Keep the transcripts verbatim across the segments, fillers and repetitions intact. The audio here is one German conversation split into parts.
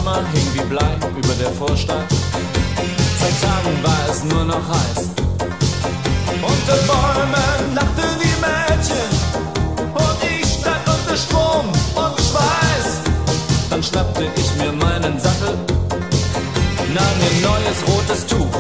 Sommer hing wie Blei über der Vorstadt. Seit Tagen war es nur noch heiß. Unter Bäumen lachten die Mädchen und ich stand unter Strom und Schweiß. Dann schnappte ich mir meinen Sattel, nahm mir neues rotes Tuch.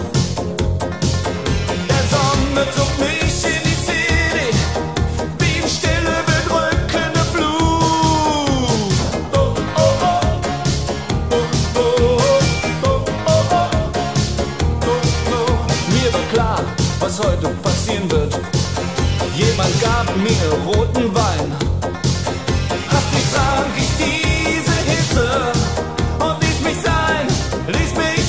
Der Sommer zog mich in die City, wie im stille, bedrückende Flut. Oh, oh, oh. Oh, oh, oh. Oh, oh, oh. Oh, mir war klar, was heute passieren wird. Jemand gab mir roten Wein. Hastig trank ich diese Hitze und ließ mich sein, ließ mich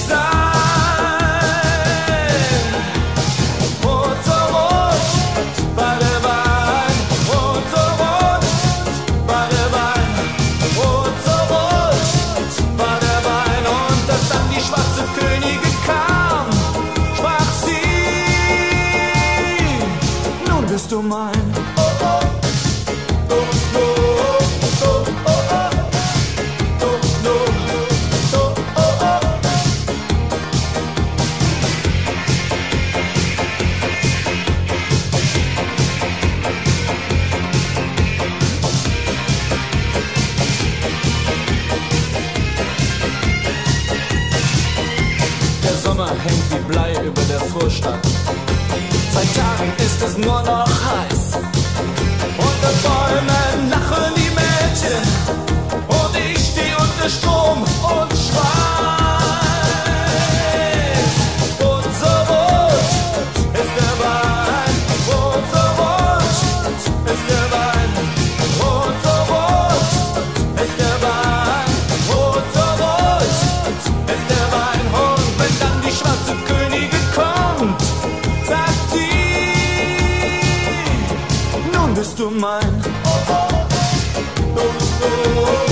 sein. Rot so rot war der Wein, rot so rot war der Wein, rot so rot war der Wein. Und als dann die schwarze Königin kam, sprach sie: Nun bist du mein. Oh, oh. Oh, oh, oh, oh, oh, oh, oh, oh, oh. Der Sommer hängt wie Blei über der Vorstadt. Seit Tagen ist es nur noch heiß. Unter Bäumen lachen die Mädchen und ich steh unter Strom und Schweiß. Rot so rot ist der Wein, rot so rot ist der Wein, rot so rot ist der Wein, rot so rot ist der Wein. Und wenn dann die schwarze Königin kommt, sagt sie: Nun bist du mein. Oh, oh, oh, oh.